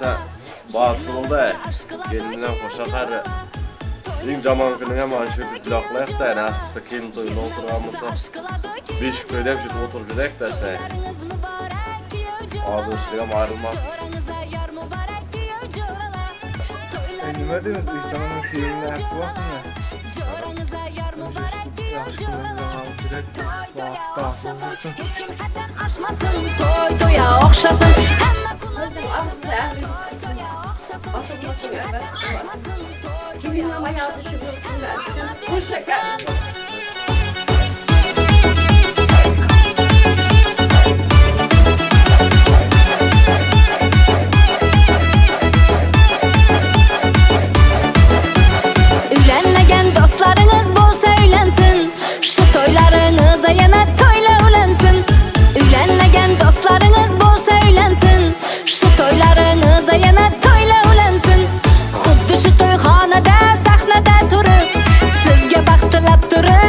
başta batıldı. Kendinden hoşa karı. Eng jaman gününe maaşı bloklayıp da nasipse kendi toyuna oturganmasa 5 köydep şu oturup gidek de işte. Ağzı işliğe ayrılmaz. Nima deymiz? Uysamanın filmini aytib oqsin ya. Yaxshi ko'radigan kerak. Toy toya o'xshasin. Uylanmagan dostlarınız bo'lsa uylansin. Shu to'ylaringizda yana to'yla ulansin. Uylanmagan dostlarınız bo'lsa uylansin. Shu to'ylaringizda yana to'yla ulansin. Xuddi shu to'yxonada sahnada turib, sizga baxt tilab turib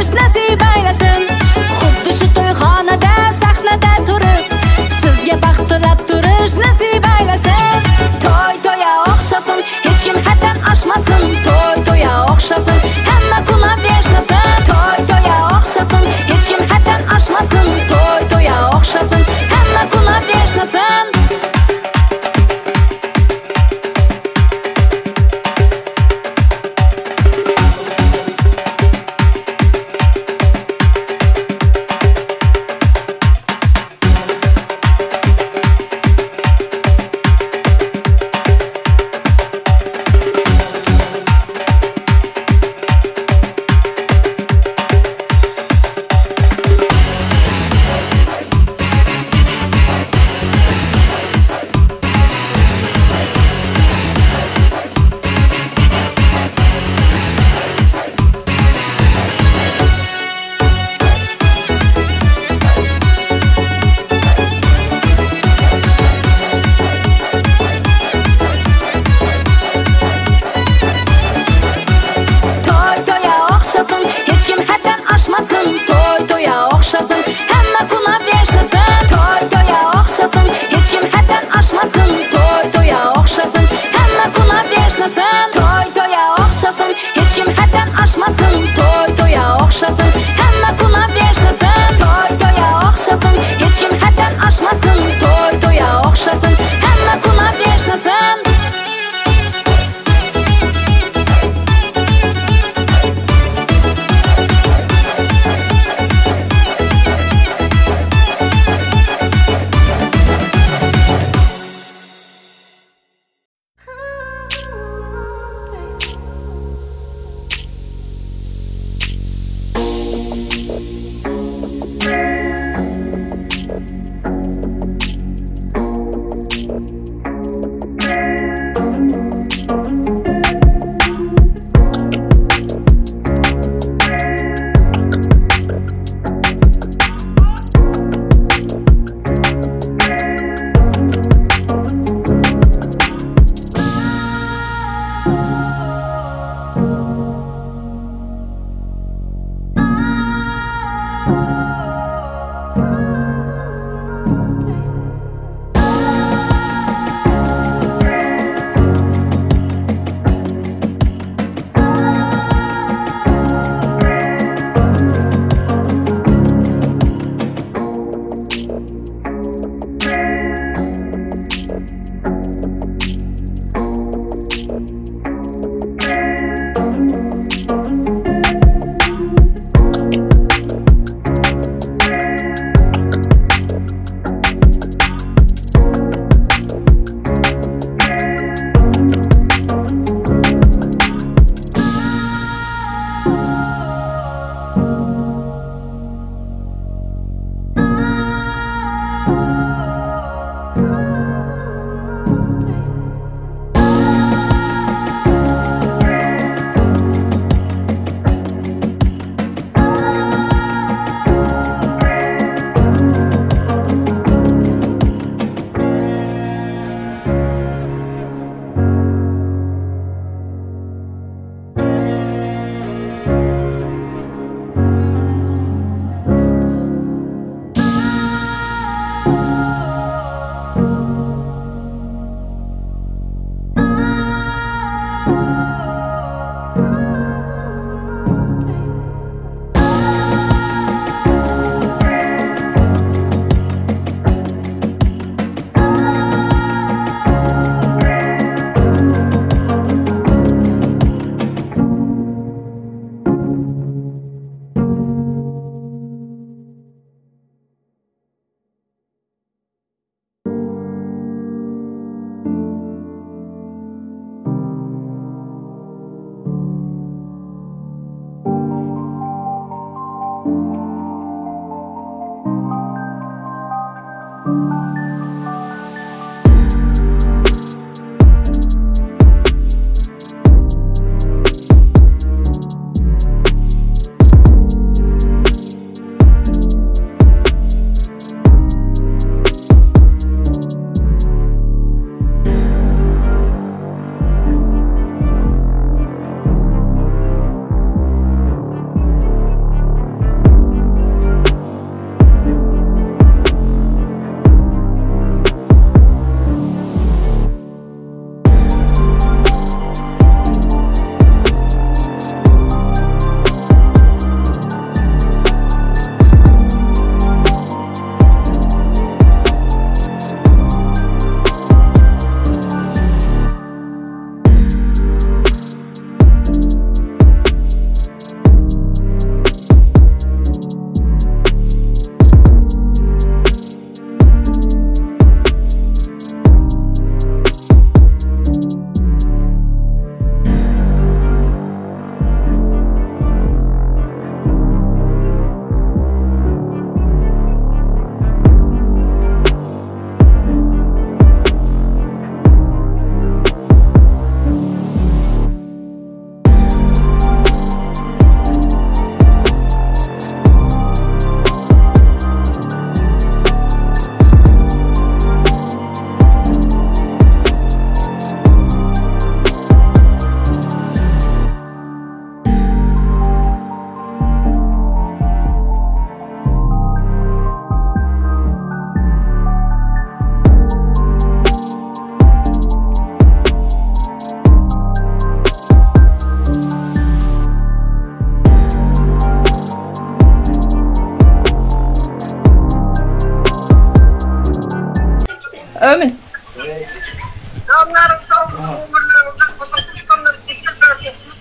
Onların sağlığı umurlarında konuşmalar tekrar yapılır.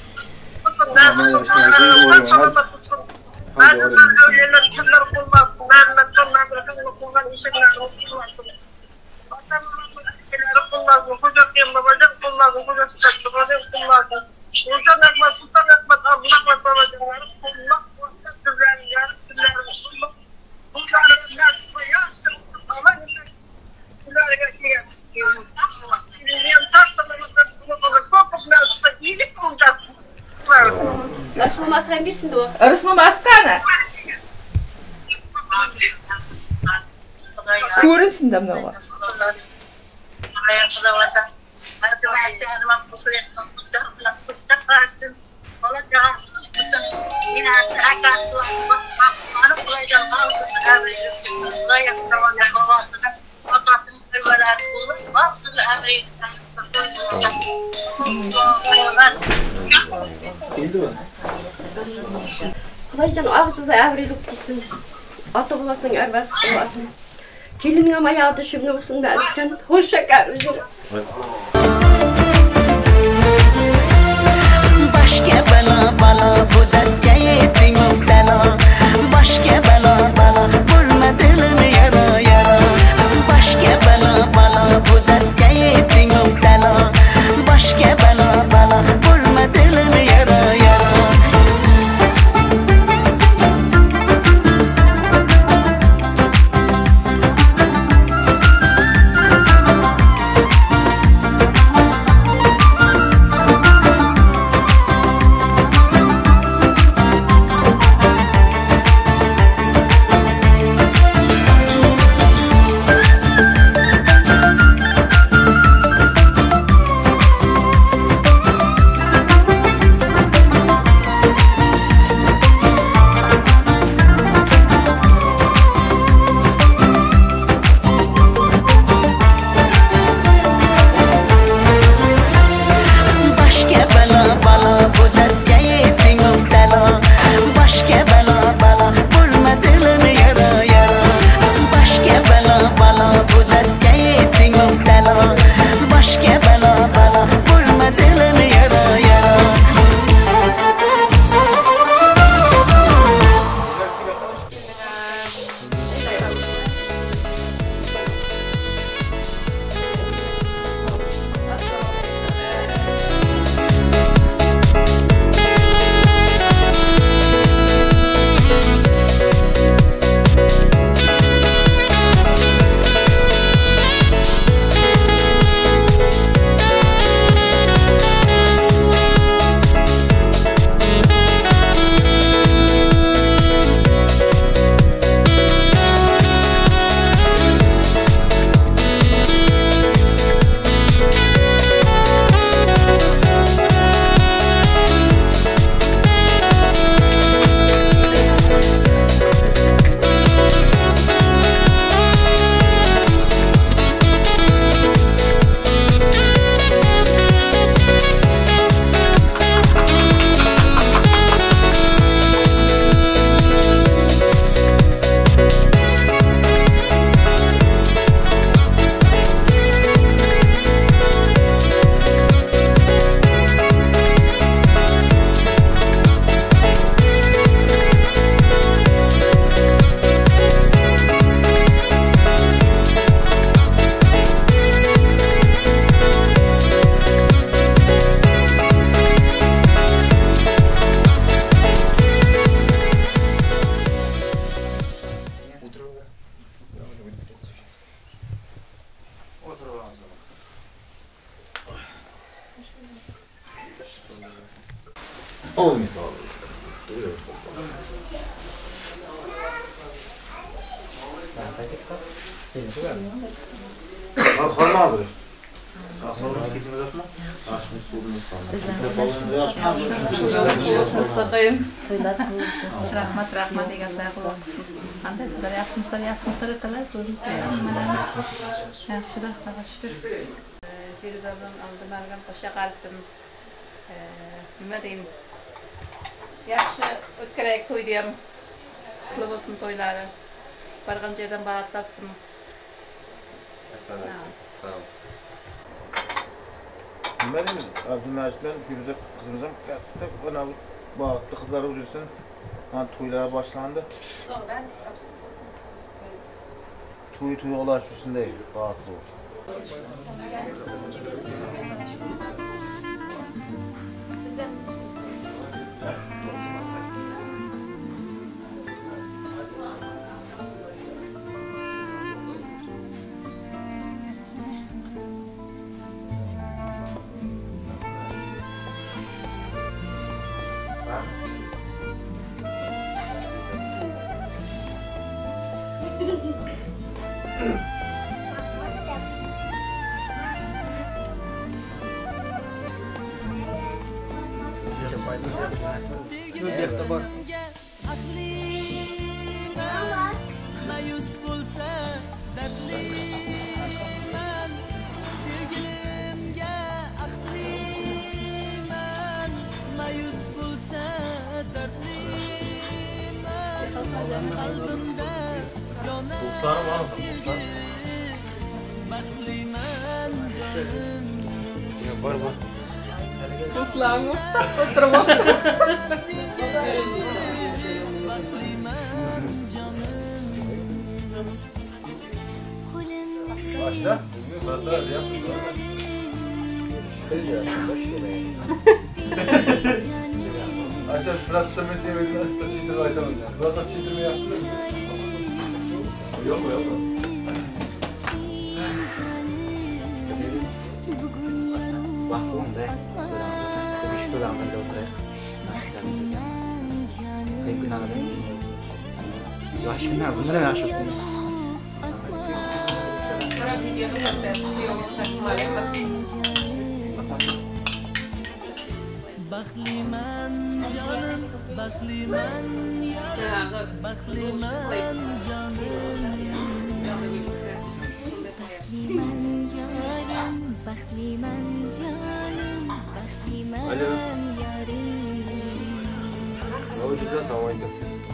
Arasma masken birsin de o. Arasma maskana. Kurun da mı var? Kulaycan ağzıda evrilip gitsin. Ata bulasın, erbası bulasın. Kelinin ama yağdı şimdi olsun derken hoş şeker üzülür. Başka bela bala bu dertke ettin müptela. Başka bela bala vurma dilini yara yara. Başka bela bala bu dertke ettin müptela. Başka bela bala vurma dilini yara yara. Olmuyor. Karma hazır. Sağ gitmez atma. Açmış sorunuz falan. Sakayım. Rahmat degan sağ ol. Qanday qilyapmiz talay ko'rib yaxshilar xabashdir. Firuzamdan oldin algan qo'sha qolsin. Nima deyim? Yaxshi o'tkiraylik to'yda ham. Qutlug' bo'lsin to'ylari. Bargan joydan bahat topsin. Tamam. Bilmediniz, Abdülmecit bilen Firuze kızımızın kattı, bana bağıtlı kızları ucursun. Toylara başlandı. Doğru ben. Toy ulaşıyorsun değil, bağıtlı oldu. Mayus bulsa dertlimen sevgilimge aklimen mayus bulsa dertlimen kalbimde Dostlarım var mı? Dostlar? baklimen canım Var mı? Dostlarım oturmam. Başla. Arkadaşlar Fırat istemeyi sevmediğini aslında çiğdir aytamam yani. Fırat'la çiğdirme yaptı. Yok mu? Bakın be. Bir şey anlamda oturuyor. Sevgili anladım. Yaşına bunlara yaşasın. Para videonu baklimen canım baklimen yarim baklimen canım Bakliman canım, bakliman yarim. Hocam selamünaleyküm.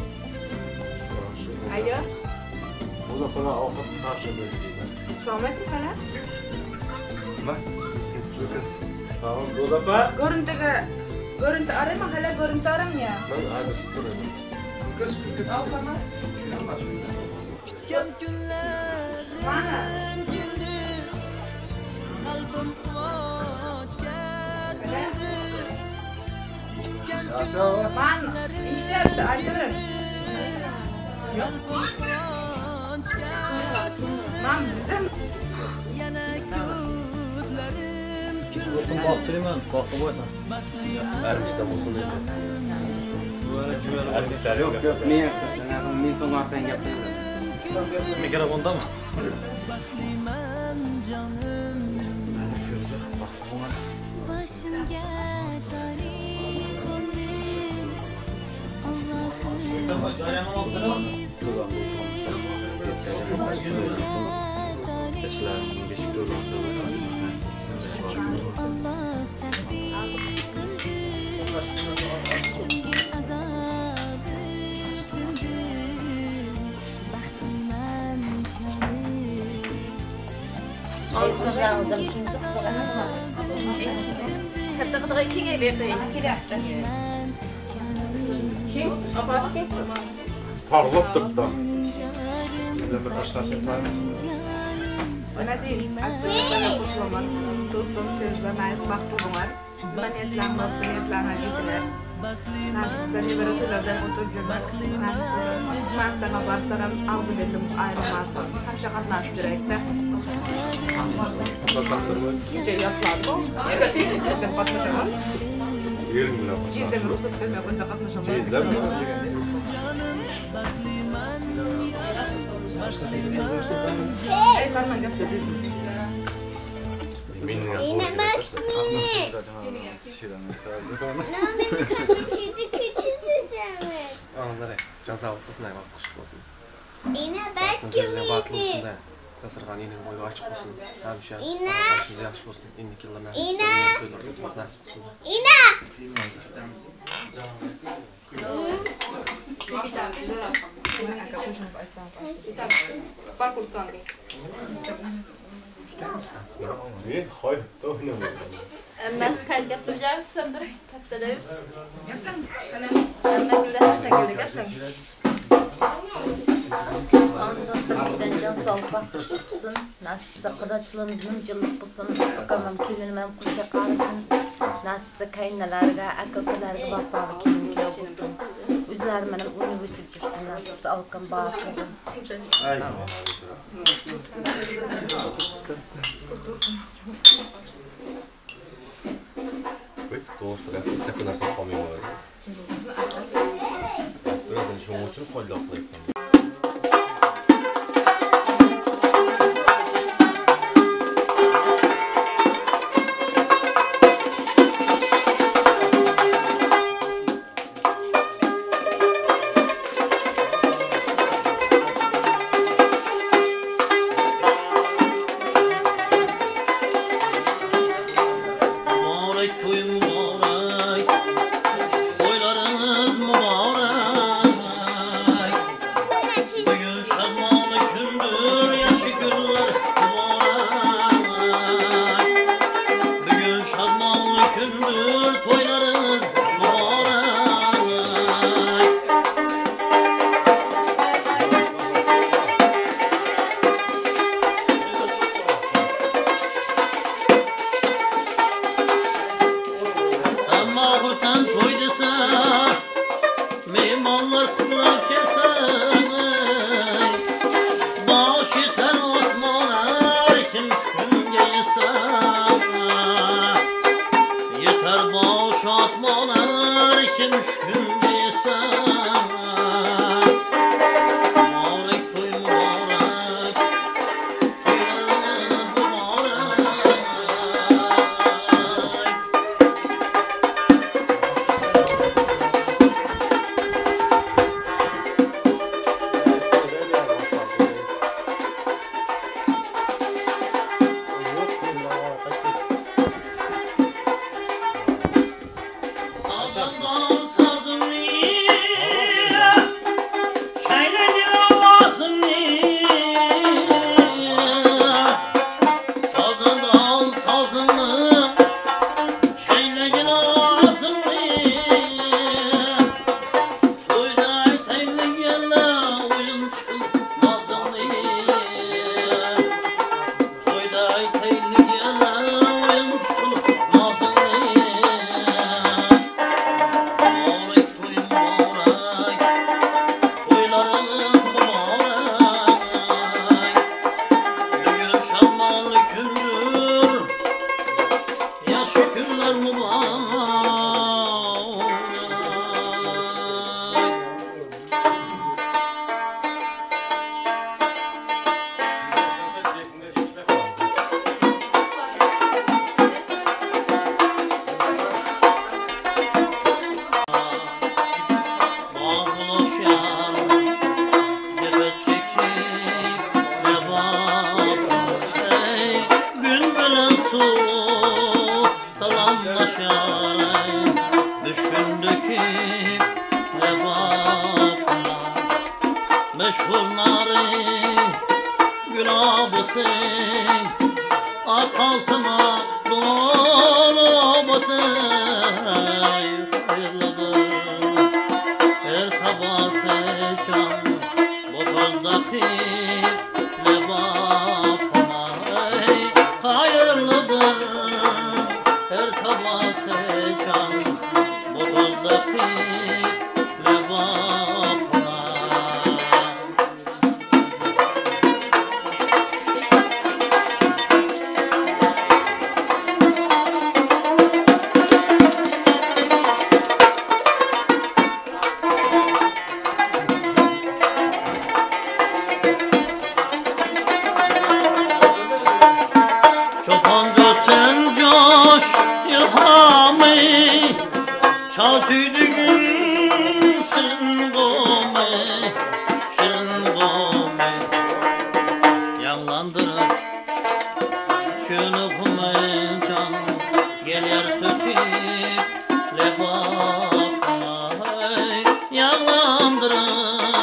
Alo. Bu da bana avukat karşı böleceğiz. Selamet hala. Bak. Lucas. Tamam, Rozapa. Görüntü arama hala görüntü aram ya. Ben adres soruyorum. Kız. Al bana. Yan günlerin gündü kalbim kıvaç getirdi gitken Man işte arıyorum. kalbim kıvaç getirdi Man bizim. yana gözlerim Dostum baktırayım ben. Baktı boysan. Ermiş'ten olsun dedi. Ermişler yok. Yok. Men sonra sen yaptın. Mikrofonda mı? baklimen canım Başımga tarik oldu. Allah'ım Allah takdir kıldı. Ko'ngil azobi kıldı. Baxtliman Katta katta ikiye vereyim. Kim? Abbas kim? Parlap durdu. Bizden taşlasın var mı? Ona değil. Bana kuşlamar. Dostum sözle mərz baxtım var. Ben etlanmazsın gittiler. Nasipse liberatörlerden oturup жүрmek. Nasipse çıkmazdan abartlarım ağzı belimiz ayrılmazsın. Hemşe katnaş direkte. Bakasırmız. Gece yatlardı. Evet, sen katnaşamın. Yerim bile. Cizem ruhsat verme koysa katnaşamın. Cizem mi? Ey karman yaptı bizim. Minni Yine bak yine. Ağızları caza olsun, ne vakit çık olsun. Yine bak Gözüne batıl olsun yine. da. Kasırgan yine boyu açık olsun. Hemşe. İğne. Karşınıza yaxşı olsun. İndik yıllar nasip. İğne. Nasip olsun. Yine. Men hayotda o'ynamayman. Mas kalga pujaysan bir taktada. Amma gilda takada gaplang. Anzatdan can sağlık bakışıpsın. Nasipse qıdaçlığınızın cıllık bulsun. Bakamam kelinmem kuşa qarısınız. Nasipse kaynalarga, akalarga bapalı kelinke bulsun. Üzler menem üniversite жүрсün. Nasipse alkın bağışladın. Dostlar, hep sakın asla kalmayın var. Birazdan şu için kollaklayıp.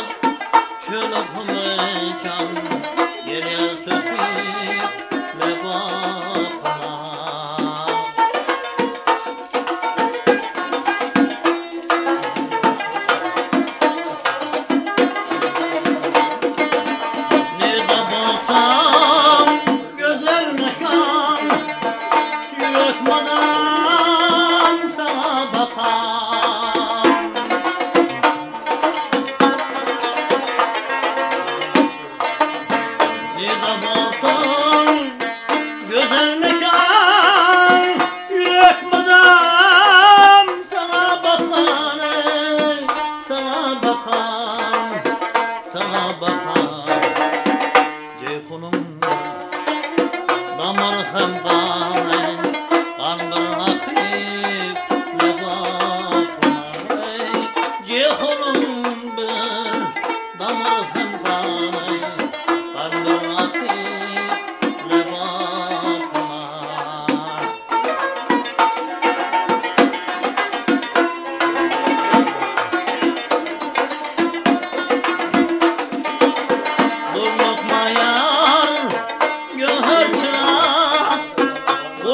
Gel ya söküp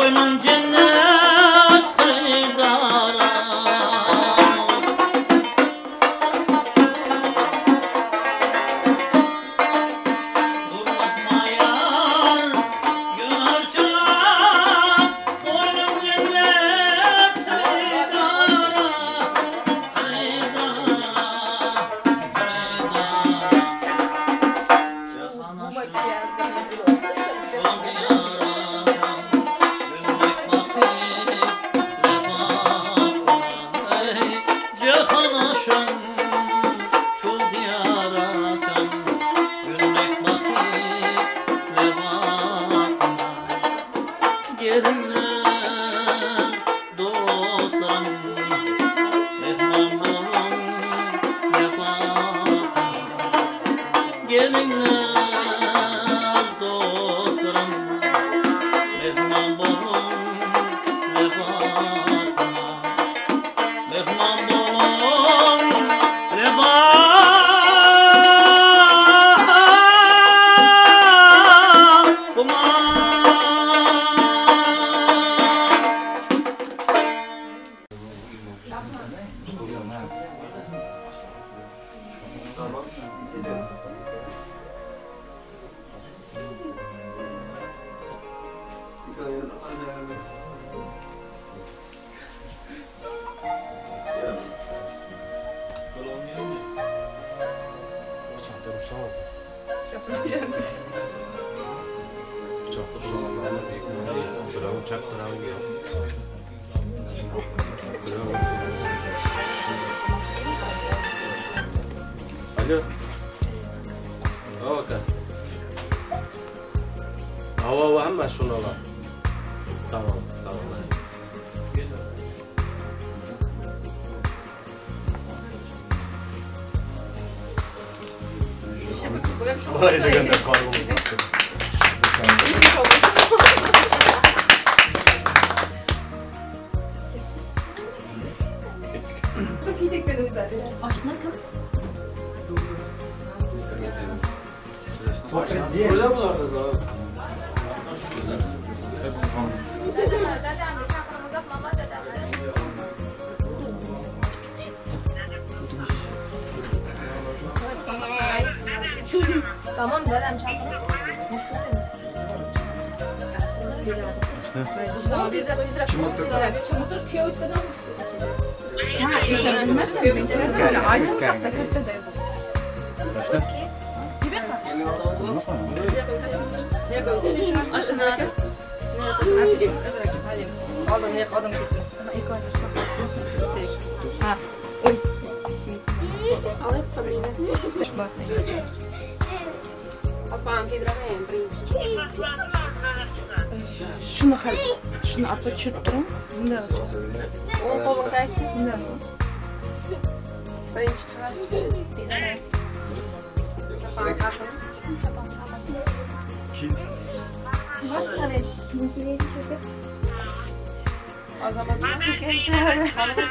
koynum cennet haydara. Durmakma yar gönül çırak, koynum cennet haydara, haydara, Hava hemen şunu alalım. Tamam. Orayı da gönder kargomuz. Çok iyi tekrar özler. Aşna kim? Öyle mi var da? Tamam dedem çakırın. Çamurdur köy ötkadan mı? Ha, izlenmez. Böyle aynı kapta kapta da yok. Aşına. Aldım ne aldım kesin. Ha. Alıp da yine. Şunu hal. Şunu apa çürüttüm. Bundan olacak. O kolun kaysı. Bundan olacak. Ben hiç çıkardım. Bas kare. O zaman sen çağır.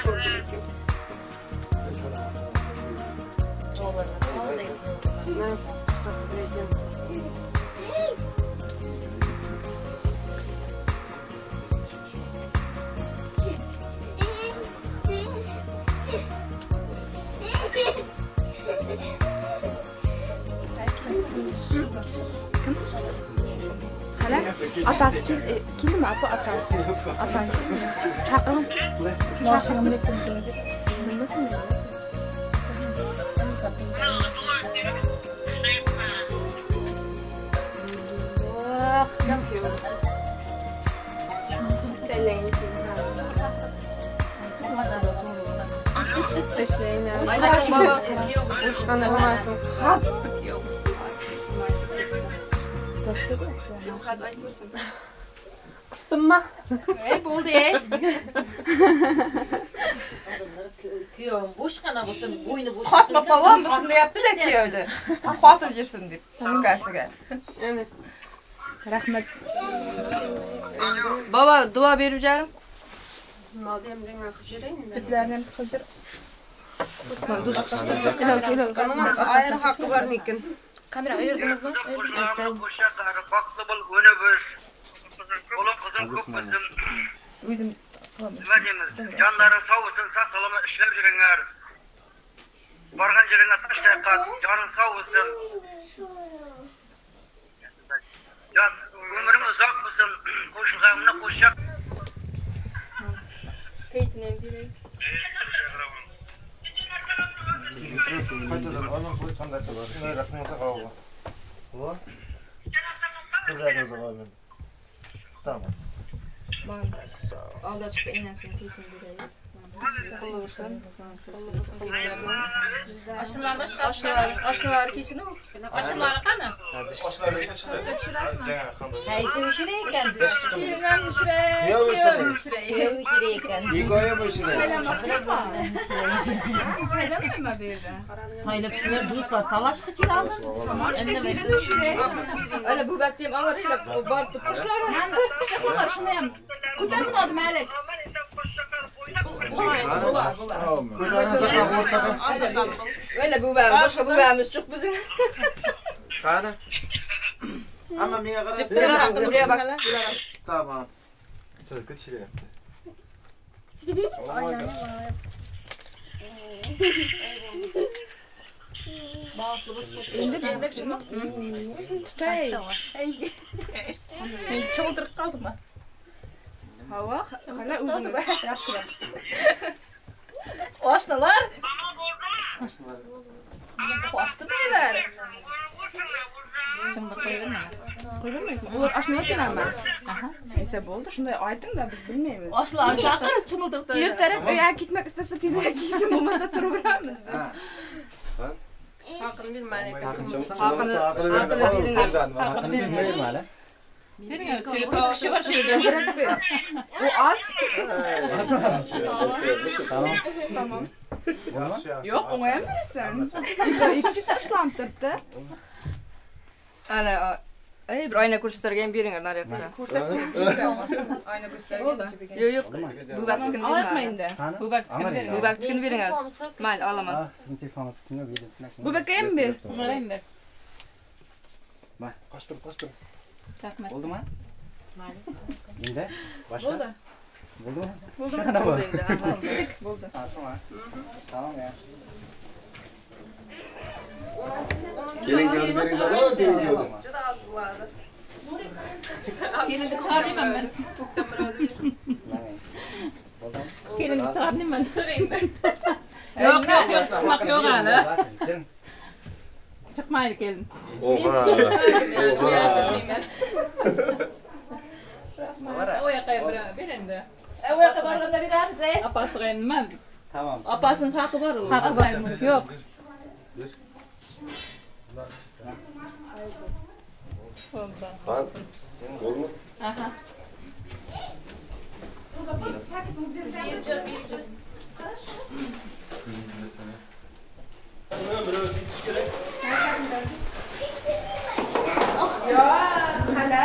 Nasıl saklayacağım? Hala atası kimdi mi apa atası? Atası. Çakırım. Çakırım ne kumdu? Bilmesin mi? Baba, uçtan yapamazsın. Kıstım mı? Oldu Kıyıyorum, boş kana basın, boynu boş. Katma falan mısın da yaptı da kıyıyordu. Katır yesin deyip. Gelsene. Evet. Rahmet. Baba, dua vereceğim. Madem cenga kışırayım da. Diplerden kışır. Ayrı hakkı var mıyken? Kamera ayırdınız mı? Baklı bul önü bir. Oğlum kızım çok kızım. Özüm Nima deymiz? Canlaring sog' bo'lsin, sog'-salomat ishlab yuringlar. Borgan yeringga tashlab qat, joning sog' bo'lsin. Jon, umring uzoq bo'lsin. Qo'shilganimni qo'shib. Kaytinem birey. Qaytadan oyman qo'y qanday qilar? Shunday raqamga qoldi. Voy. Kıbrağınızı alayım. Tamam. Alda çıkıp inersin keyfini birey. Kolu vursan. Aşılar kesin o. Aşılar qani? Aşılar işe çıktı. Haysi müşire ekan. Kiyingan müşire. Kuyov müşire. Müşire ekan. Hikoya müşire. Saylanmayma bu yerda. Saylab sizlar do'stlar talash qilinglar. Tamam işte kelin müşire. Öyle bu vaktim avarıyla barıp tutmuşlar. Yapamar şunu yap. Kutamın adı Melek. Bular. Kuyularınızı ortadan. Öyle bu var. Başka bu varmış çok bizim. Kana. Ama mine kadar. Cepler buraya bak. Tamam. Sırkı çile yaptı. Endi bakışma. Tutay. Men cho'ldirib qoldim. Hava, hala o'zingiz yaxshiroq. Oshnalar. Qo'shtirmaylar. Chimda qo'yaverma. Qo'ymayman. Ular oshnalar kelaman. Aha. Esa bo'ldi, shunday ayting-da biz bilmaymiz. Oshlar chaqir chimildirdi. Ertalab uyga ketmak istasa tezroq kiysin, bo'lmasa turaveramiz. Hakkını bilmeyin. Haqini beringlar. Kishi bor shu yerda. U az. Tamam. Yo'q, o'ngay ham berasan. Ikkinchi tashlab turibdi. Ana, bir oyna ko'rsatargan beringlar naryoqqa. Ayna göstereyim. Yo'q, bu vaqtini bermaydi. Bu vaqtini beringlar. Mayli, olaman. Sizin telefonunuz kimga berdi? Bu vaqtga ham ber. Ber. Qo'shtir. Rahmat. Bo'ldimi? Mayli. Endi boshqa? Bo'ldi. Bo'ldimi? Bo'ldi endi. Bo'ldi. Asma. Tamam ya. Kelin görmeyin de var, gelin görmeyin. Juda az bulardı. Kelini chiqarmayman men. Kelini chiqarmayman. Yo'q, chiqmoq yo'q hali. Chiqmaydi kelin. Oha. O yoqqa ber endi. O yoqqa borganda beramiz. Apasiga nima? Tamam. Opasining haqi bor u. Haqi bor. Yo'q. Fan. Oldu mu? Aha. Ya, hala.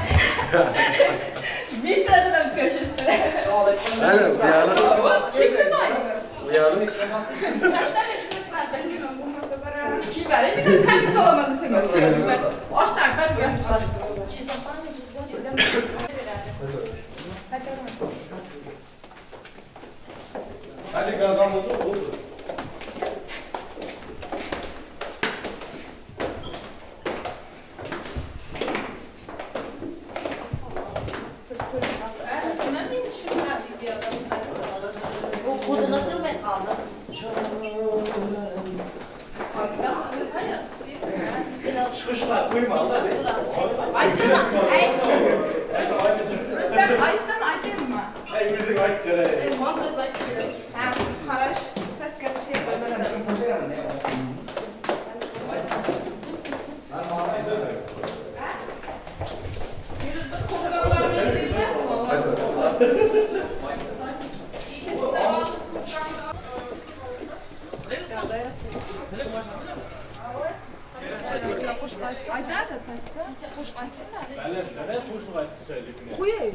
Bir sıradan köşesine. Aynen, uyanık. Uyanık. Kaçta yaşındasın ben bilmiyorum. Bu masada kim var? Hiç kalbim kalamadı sen. Oşlar ben biraz var. Hadi kazanmadı oldu. Bu kodun açılmay qaldi. Çıkışlar koyma. Aytsana, Rüstem aytsana, aytayım mı? Ay müzik ayıp göre. Ha, qarash, pastga şey qo'ymasam. Aytadi pastga. Qo'shib aytsinlar. Ben qo'shiq aytib söyleyeyim. Qo'yay.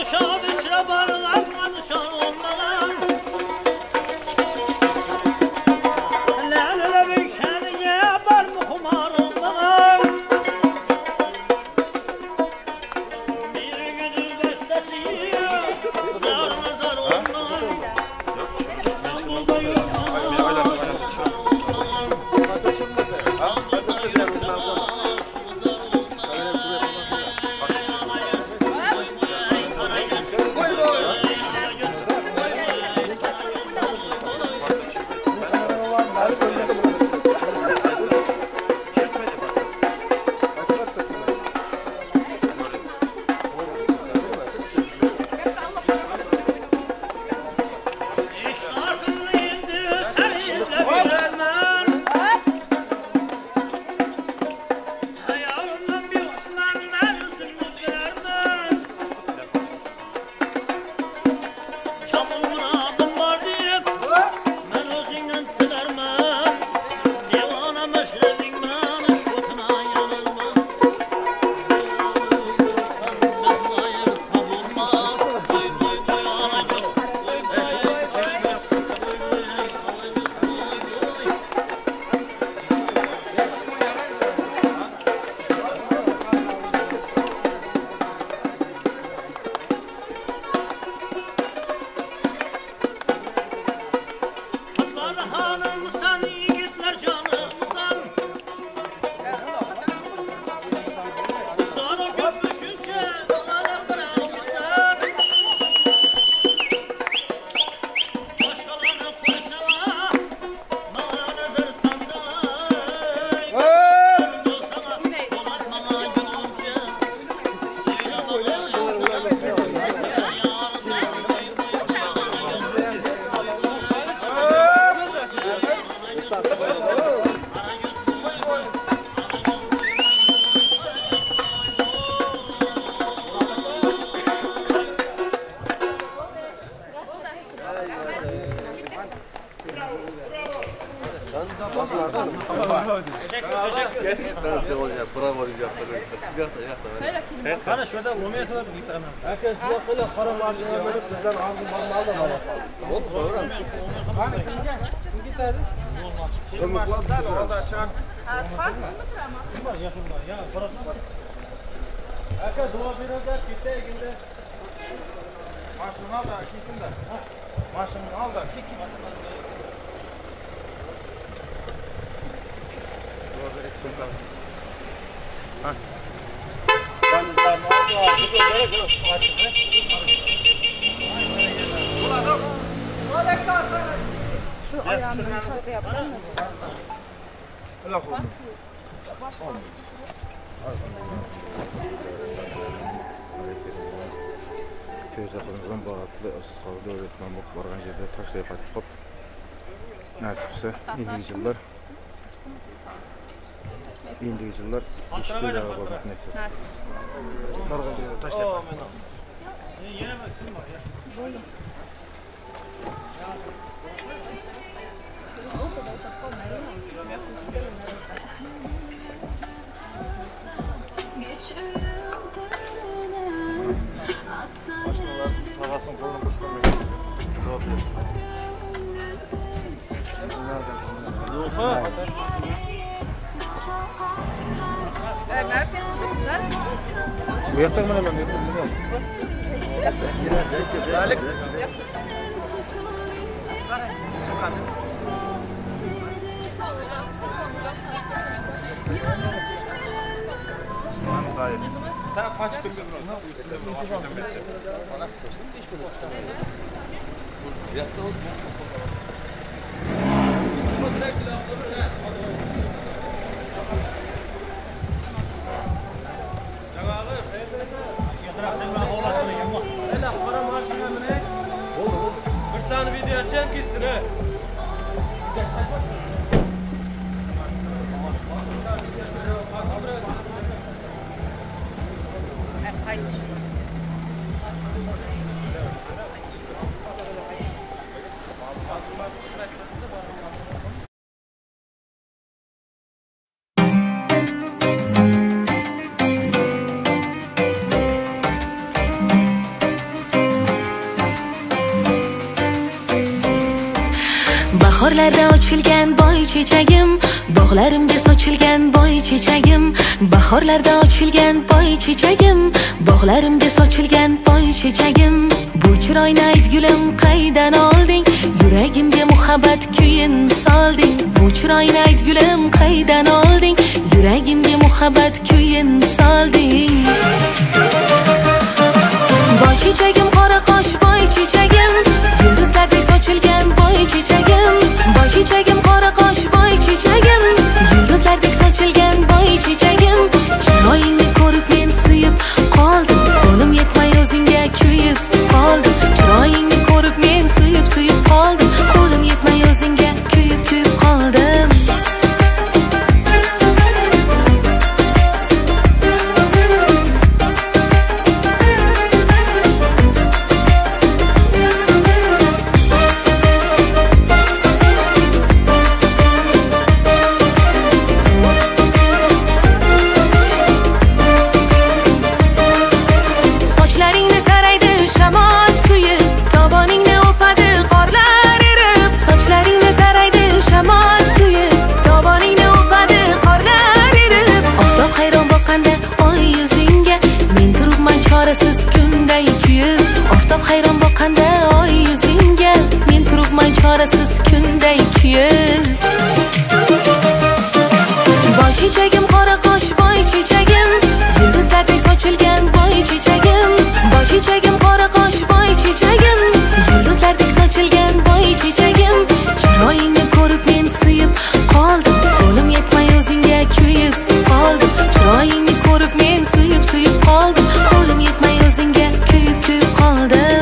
Kana şurada olmaya kadar bir tane. Herkes size para marjına verip bizden aldım aldım. Oldu doğru. Hani kim giderdi? Kim maşınlar orada çağırsın. Kim var yakında ya bırakma. Herkes dua biraz gitti günde. Maşını al da kimsin de. Maşını al da kim. Doğru etsin kalın. Ha. Şu ayağını şöyle yapalım mı? Öyle koydum. Teyze kızımızdan bağlı sağlıklı öğretmen bak vargan yerde taşlayıp atıp nasipse indiki yıllar işleri arabalar neyse. Vargan yerde taşlayıp atıp. Başlılar tavasın kolunu kuşlamayın. Cevap verin. Bu yaktan bana ben yapıyorum. Yalik. Sen kaç gündür ne yapıyorsun? Bana yattı oldu. Bir tane video açacağım gitsin he. bahorlarda ochilgan boy chechagim, bog'larimga sochilgan boy chechagim, bahorlarda ochilgan boy chechagim, bog'larimga sochilgan boy chechagim. Bu chiroyni aytgulim qaydan olding, yuragimga muhabbat kuyin solding. Bu chiroyni aytgulim qaydan olding, yuragimga muhabbat kuyin solding. Boy chechagim qora qosh boy chechagim, yulduzlardek sochilgan boy chechagim. Boy chechagim qora qosh boy chechagim, yulduzlardek sochilgan boy chechagim. Chiroyingni ko'rib men suyib qoldim, qo'lim yetmay o'zingga kuyib qoldim. Chiroyingni ko'rib men suyib qoldim, qo'lim yetmay o'zingga kuyib qoldim. Chorasiz kunday kuyib, oftob hayron boqqanda oy yuzingga, men turibman chorasiz kunday kuyib. Boy chechagim qora qosh boy chechagim, yulduzlardek sochilgan boy chechagim. Boy chechagim qora qosh boy chechagim, yulduzlardek sochilgan boy chechagim. Chiroyingni ko'rib men suyib qoldim, qo'lim yetmay o'zingga kuyib qoldim. Chiroyingni ko'rib men suyib qoldim, qo'lim yetmay o'zingga kuyib qoldim.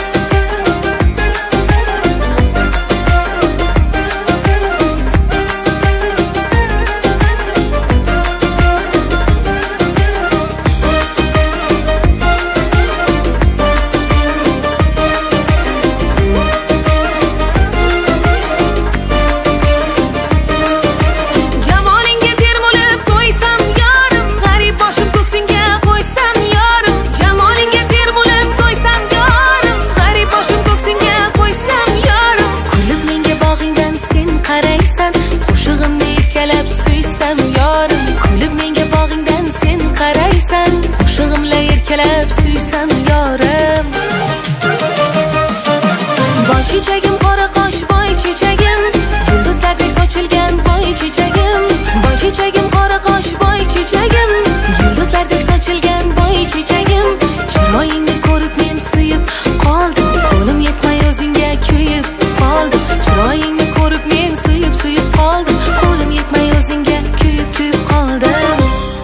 Boy chechagim qora qosh boy chechagim, yulduzlardek sochilgan boy chechagim. Boy chechagim qora qosh boy chechagim, yulduzlardek sochilgan boy chechagim. Chiroyingni ko'rib men suyib qoldim, qo'lim yetmay o'zingga kuyib qoldim. Chiroyingni ko'rib men suyib qoldim, qo'lim yetmay o'zingga kuyib qoldim.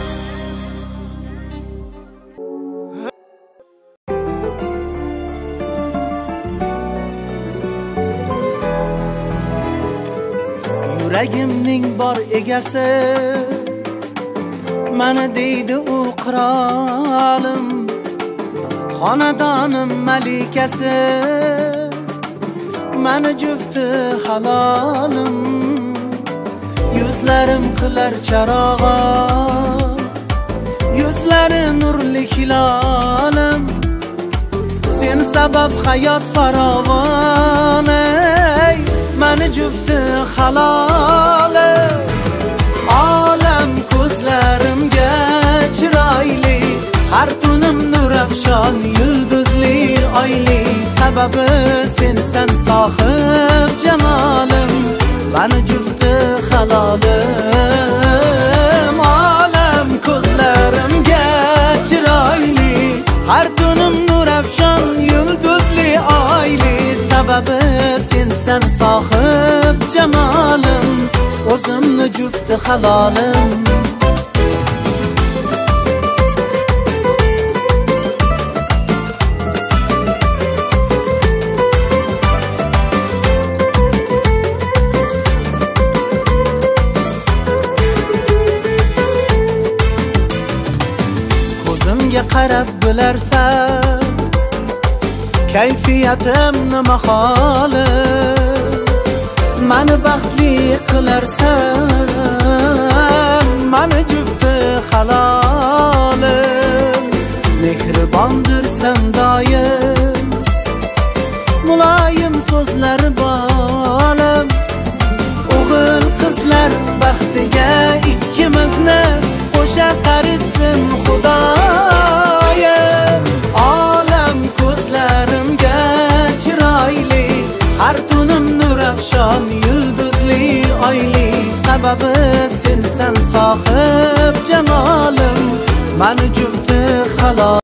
Yuragimning bor egasi, mana deydi u qirolim, xonadonim malikasi, mana jufti halolim. Yuzlarim qilar charog'im, yuzlari nurli hilolim. Sen sabab hayot farovon, ey mani jufti halolim. Olam ko'zlarimga chiroyli, har tunim nurafshon, yulduzli oyli. Sababi sensan sohib jamolim, mani jufti halolim. Olam ko'zlarimga chiroyli, har tunim nurafshon, yulduzli oyli. Sababi sensan sohib jamolim, o'zimni jufti halolim. Ko'zimga qarab bilarsan, kayfiyatim nima holim. Mani baxtli qilarsan, mani jufti halolim. Mehribondirsan doim, muloyim so'zlar bolim. sababi sensan sohib janolim mani jufti halol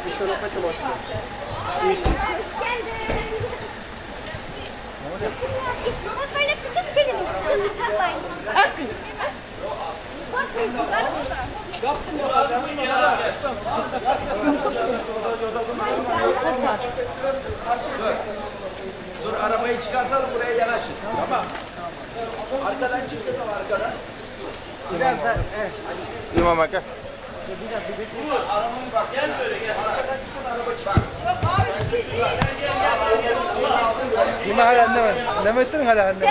Böyle küçük kelime. Dur arabayı çıkartalım buraya yanaşın. Tamam. Arkadan çıktı mı arkadan? Biraz da evet. İmam Hakkı. Dur arabayı bak. Gel böyle gel. Arkadan çıkın araba çık. Yine hala ne ettin hala ne?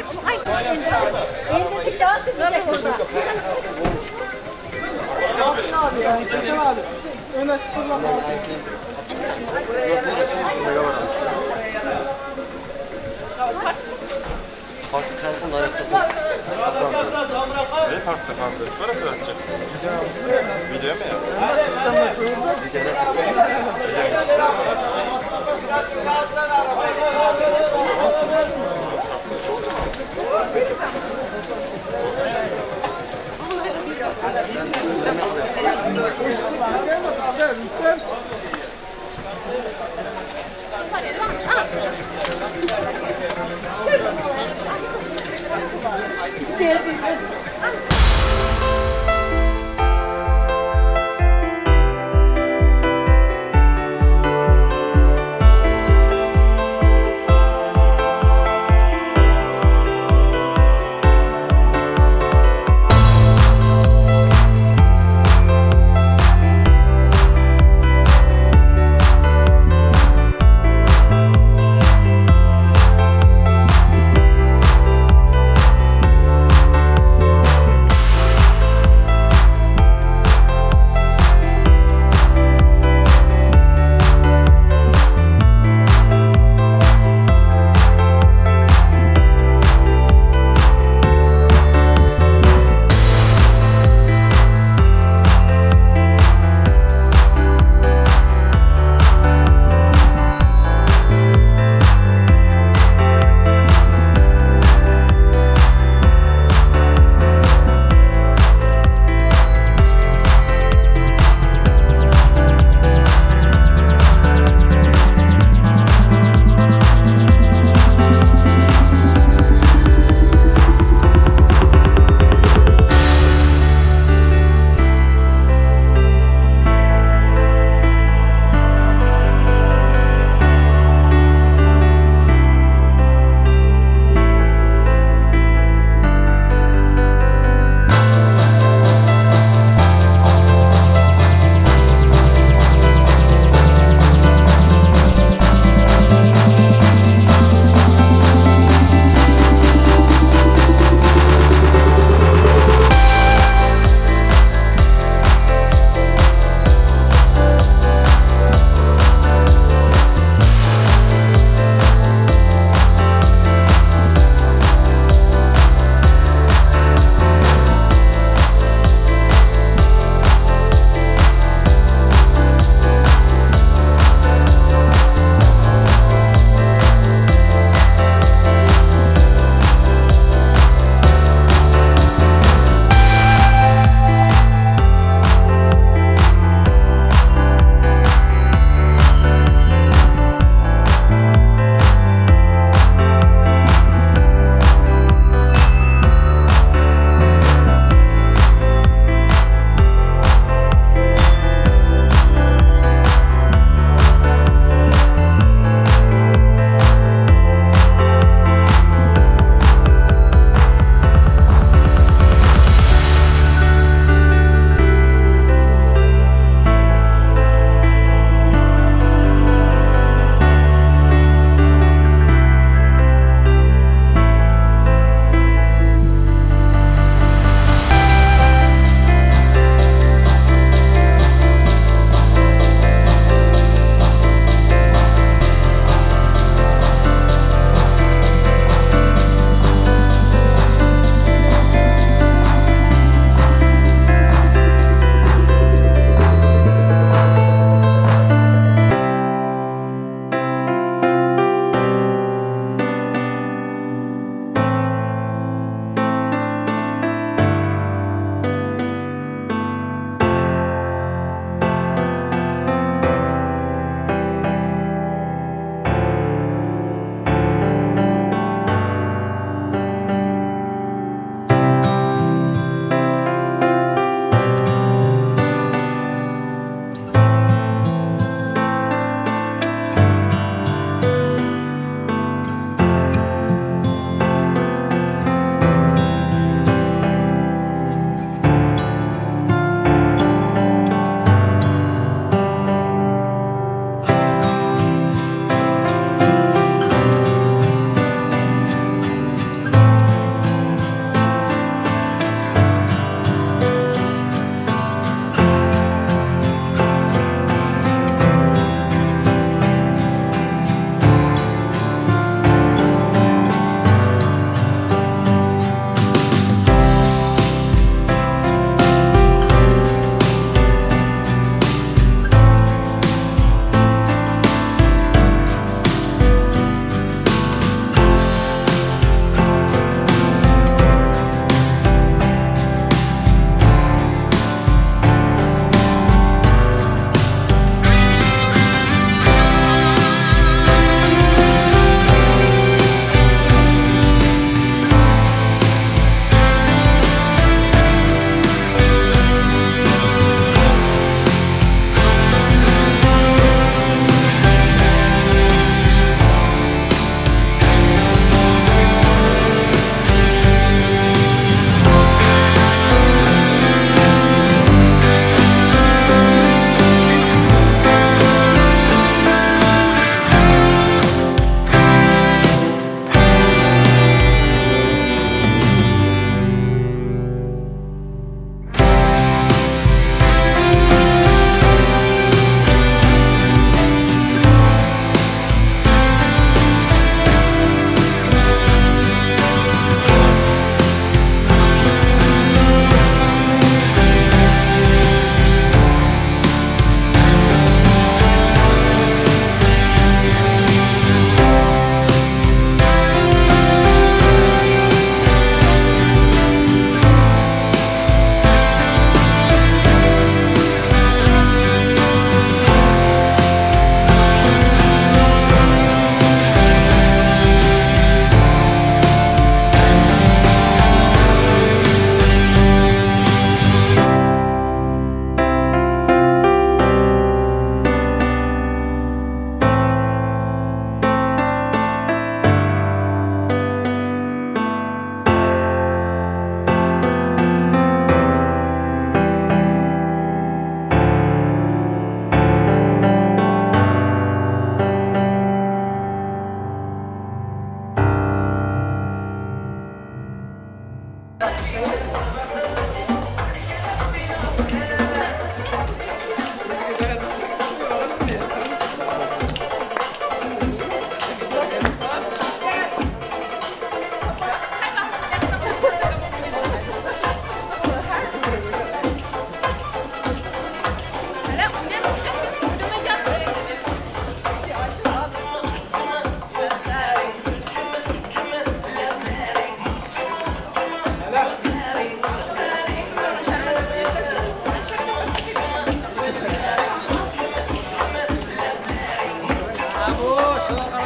Kalkın arkası. Ne farklı kanka? Neresi atacak? Video mu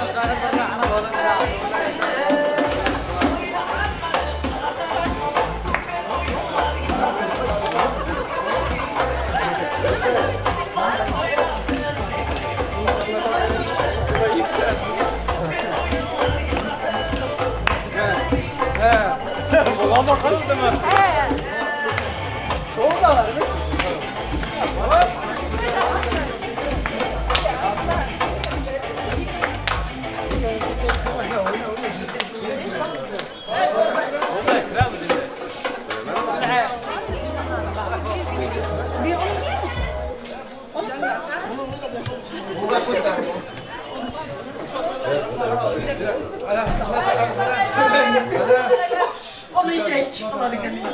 Ulan bakarız değil mi? Soğuk da var değil mi? Onu izleyip çıkmaları geliyor.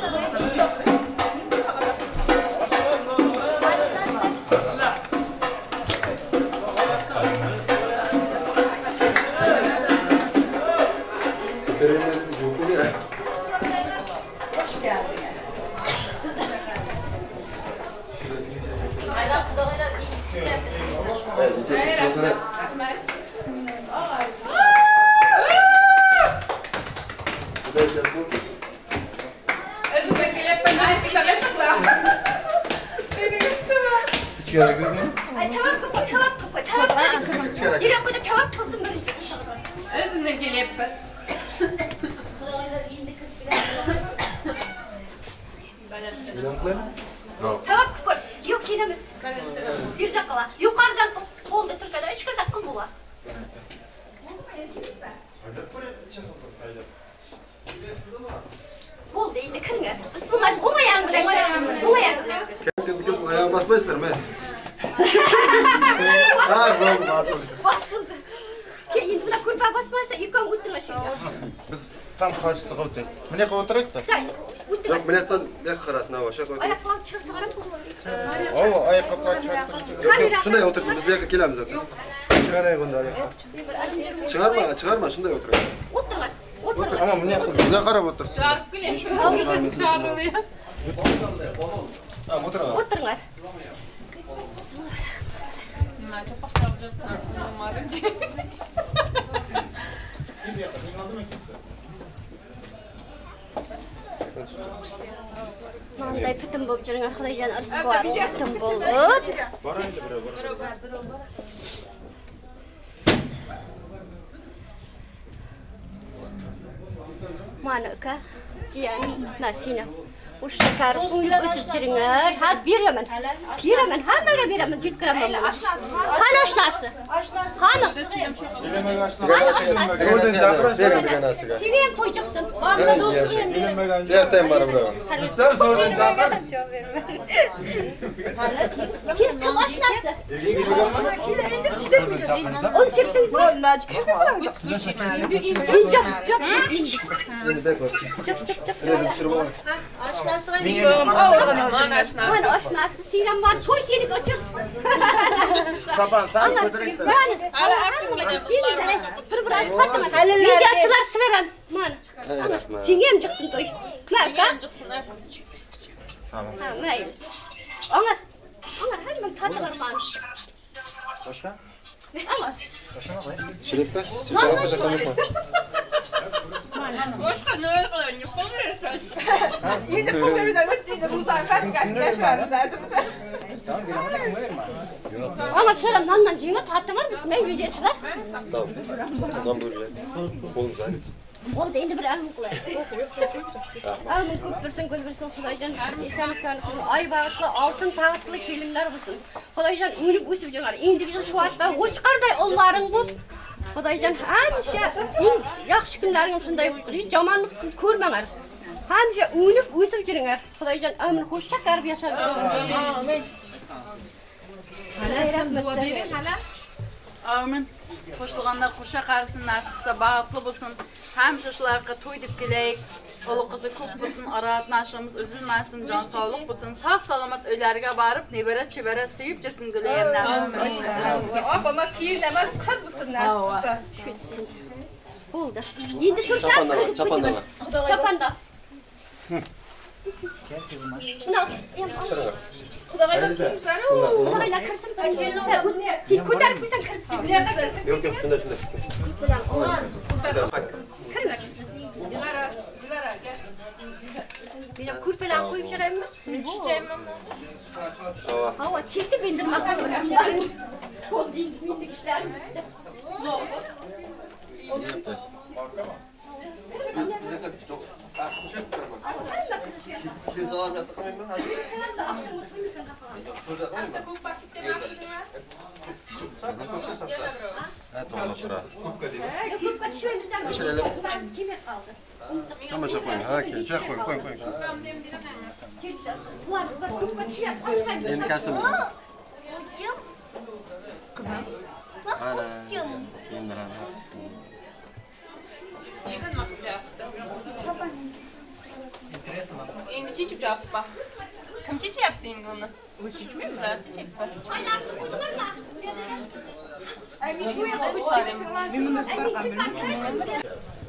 Hoş geldin. Ay tavak kapı, tavak kapı, tavak kapı. Yine burada tavak kılsın böyle. Özünden gelip. Tavak kapı. Yok yenemez. Bir dakika var. Yukarıdan oldu Türkiye'de. Üç kez hakkım bular. Oldu yine kırıngar. Bismillah. Umayan bırak. Umayan bırak. Bugün ayağa basma isterim he. Ha, basıldı. Basıldı. Şimdi buna kurbağa basmazsa yıkam uydurma şeyler. Biz tam karşısına oturup. Mene oturup da. Sen uydurma. Yok, minettan bir karasına başa koy. Ayaklarım çıkarsa var mı? Oo, ayakkabılar çıkartmıştı. Yok, şuraya otursun, biz bir yakın gelemiz zaten. Çıkaraya gönder. Çıkarma, şuraya oturalım. Oturma. Otur ama mene yapalım. Bize karab otursun. Çarpı bile çağırılıyor. Tamam, otur. Oturlar. Manday pitim bolup жүрүң аркадайжан ырсыкылар pitim болуп. Mana uka, jiyanim Nasina. Bu şeker ösüp жүрүңөр. Haz beraman. Beraman, hammaga beraman, jutkiraman. Qani aşnası? Qani? Seni ham to'yjuksun. Erten barım bura. Üstten sorun cevap. Kim aşnası? Onu çekdiniz mi? Yeni bek olsun. Yeni düşürüm var. Aşnasına Mana aşnası Sinem var, toy seni kaçırt. Çapan sen götürün. Hala aklımda bir biraz Fatıma. Milyarçılar sıveran. Mana. Sen hem çıksın toy. Nerede? Tamam. Ha, mayli. Onlar hemen tadı var mana. Başka? Ama. Şirip be, sıçağı yapacak kanı koy. Başka ne öyle kadar yapamıyorsun? Yine bu evden öteydi bu sefer yaşarız ağzımıza. Ama şöyle nandan cina tatlı var mı? Ne yiyecekler? Tamam. Tamam buyur ya. Kolum zahmet. Oldu endi bir alım kılar. Alım köp birsin, göz birsin Xudoyjon. Esenlikten ay bağıtlı, altın tağıtlı kelinler bulsun. Xudoyjon ölüp ösüp жүрөр. Endigi şu atda uçqarday ollaring bu. Xudoyjon hamşa eng yaxshi kunlaring shunday bo'lsin. Hech yomonlik ko'rmanglar. Hamşa ölüp ösüp жүріңер. Xudoyjon ömür hoşça qarib yashab yuringlar. Amin. Hala sen dua verin hala. Amin. Qo'shilganda qo'sha qarisin, nasibsa bag'atli bo'lsin. Hamma shularga to'y deb kelay. O'g'il qizi ko'p bo'lsin, arat nashimiz uzilmasin, jon sog'lik bo'lsin. Sog' salomat uylarga borib, nebara chevara suyib jirsin gulayimdan. Opama keyin emas, qiz bo'lsin nasibsa. Shuysin. Bo'ldi. Endi tursan. Chapanda var. Chapanda. Gel kızım. Kudaylar kimizler? Kudaylar kırsın. Sen ko'tarib qo'ysan kirib. Yok yok şunda. Kiringlar. Dilara gel. Meni ko'rpalar qo'yib chiqaraymi? Chichaymi? Hava chechib indirmoq qilaman. Bo'ldi, mendik ishlar. Tamam koyun. Ha ki, çek koyun. Yeni kastım. Kızım. Ana. Yeni ana. Yegan mı yaptı? Endi çiçip yaptı bak. Kim çiçi yaptı endi onu? Bu çiçmiyor mu zaten çiçip? Ay bir şey yapmışlar. Bir bunu sorarım.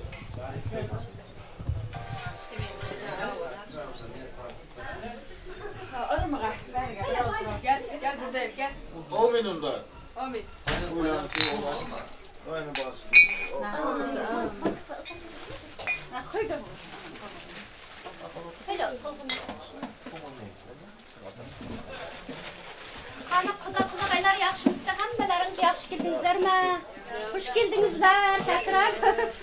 Aramağa. Gel buradayım gel. 10 minunda. 10 min. Aynı bastı. Koydum. Helal soğuk. Qani quda-qudag'aylar yaxshimisiz? Hammalaringiz yaxshi keldingizlarmi? Xush keldingizlar takrar.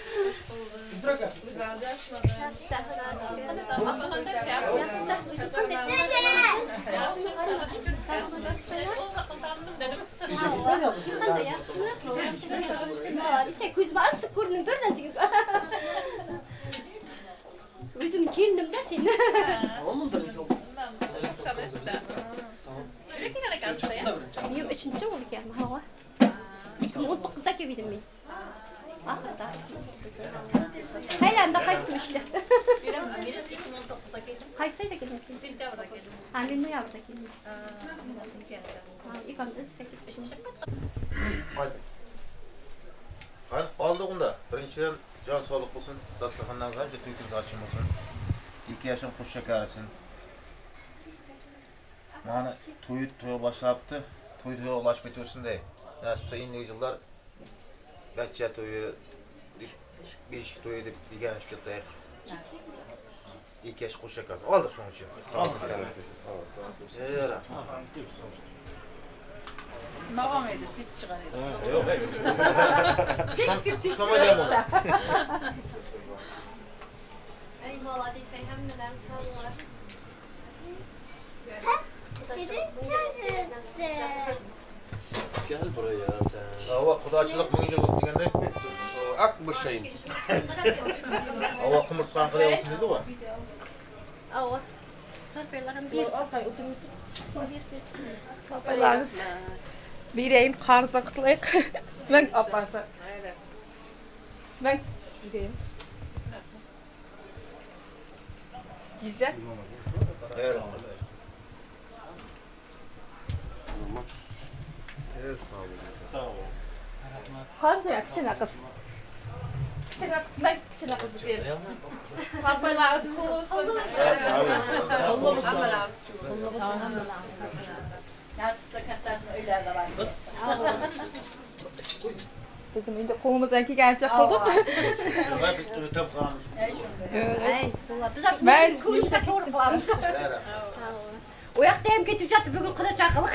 O'zim keldim-da seni. Men 3-chi bo'lganman, ha. 2019da keldim men. Aslında. Haylanda qaytmışdı. 2019'da geldim. Haysayda gelmişsin? Sentabrda geldim. Ha, men noyabrda geldim. İkimiz size gitmişiz. Hadi. Qani qoldik unda. Birinchidan jon sog'lik bo'lsin, dasturxonlarimiz ancha to'yimiz ochib bo'lsin. 2 yaşım xush shakarisin. Mana to'y boshlabdi. To'yga ulashib ketaversin-da. Nasibsa endigi yillar Bachcha to'yi, beshik to'yi deb deganishib ketdik. 2 yaş xush shakar. Oldik shuning uchun. Mağam edi, siz çıkan edi. Yo'q. Ishlamaydi bunu. Ey молодец, hammalar sog'lar. Gel buraya sen. Hava xudochilik 1000 yillik deganda ak boshayın. Hava qimursan qilay olsun dedi o. Hava. Sarpelarim bir altay o'tirmiz. Sarpelarimiz. Bireyim qarza qutlayıq. Mən aparsa. Mən gideyim. Güzel. Evet. Sağ ol. Qancha kichkina qiz. Kichkina qiz, mən kichkina qiz deyim. Sarpelarimiz qulluqsun. Qulluqsun. Yazıkta kattarsın öylerde var. Bizim indi qolumuzdan kelgancha qildik. Biz tutab qolamiz. Ey, biz ko'rsa to'g'ri boramiz. O yoqda ham ketib yotdi, bugun quda chaqiliq.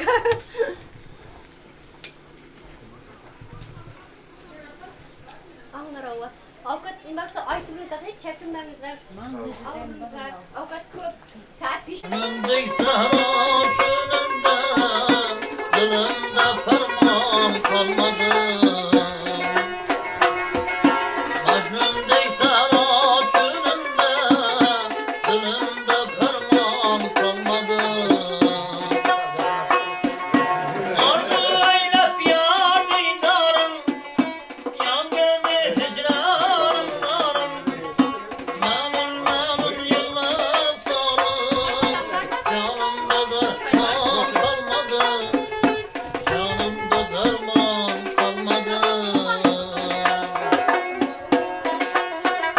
Anlarova. Ovqat nimaga aytibizlar, hech chaqirmangizlar. Ovqat ko'p. Saat 5. Mümdük sarhoşluğunda Dilinde ferman kalmadı Mecnun'dey sarhoşluğunda Dilinde ferman kalmadı Arzu eylep yar diydarım Yangını hicranım narım Memnun yıllar sarım Canımda derman kalmadı Canımda derman kalmadı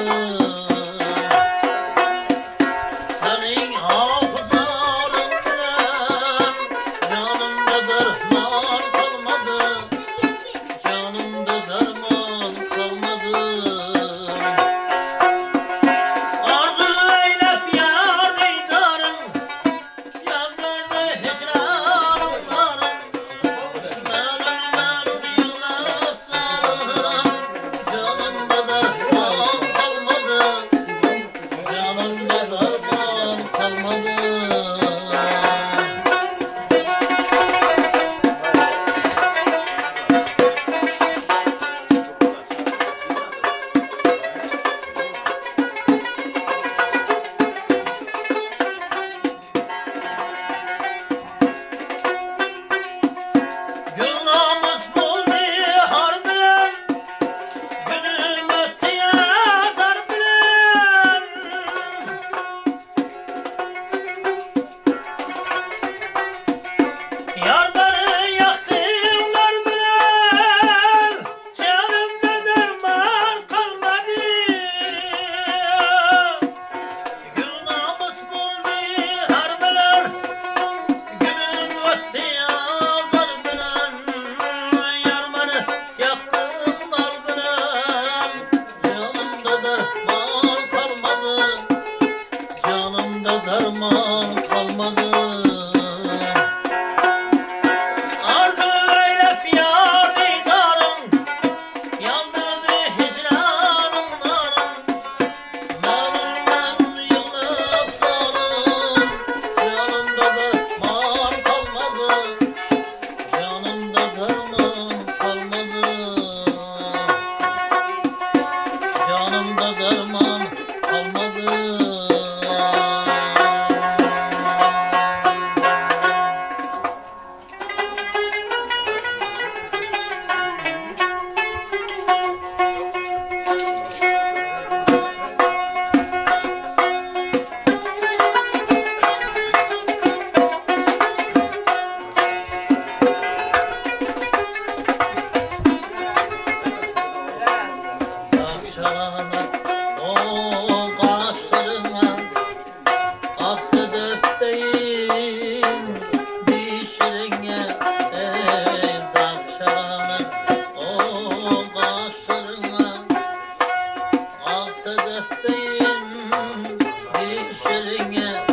Senin hafızların bilen canımda derman kalmadı. Canımda derman kalmadı. Arzu eylep yar diydarım, yazlarda hicranlarım. Melun melun yıllar sarım, canımda derman kalmadı. Canımda derman kalmadı. Gül namus buldu har bilen, günüm öttü yazar bilen. Yar beni yaktığımlar bilen, canımda derman kalmadı. Gül namus buldu har bilen, günüm öttü yazar bilen. Yar beni yaktığımlar bilen, canımda derman kalmadı. Canımda derman kalmadı. Arzu eylep yar diydarım, yandırdı hicranım narım. Melun melun yığılıp sarım, canımda derman kalmadı. Canımda derman kalmadı. Canımda derman kalmadı. Saçlarına, o kaşlarına, aksa döpteyin dişlerine. Saçlarına, o kaşlarına, aksa döpteyin dişlerine.